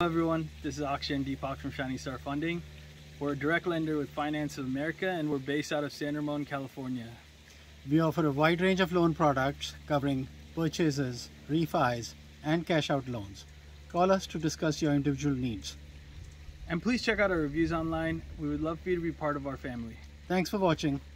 Hello everyone, this is Akshay and Deepak from Shining Star Funding. We're a direct lender with Finance of America and we're based out of San Ramon, California. We offer a wide range of loan products covering purchases, refis, and cash out loans. Call us to discuss your individual needs. And please check out our reviews online. We would love for you to be part of our family. Thanks for watching.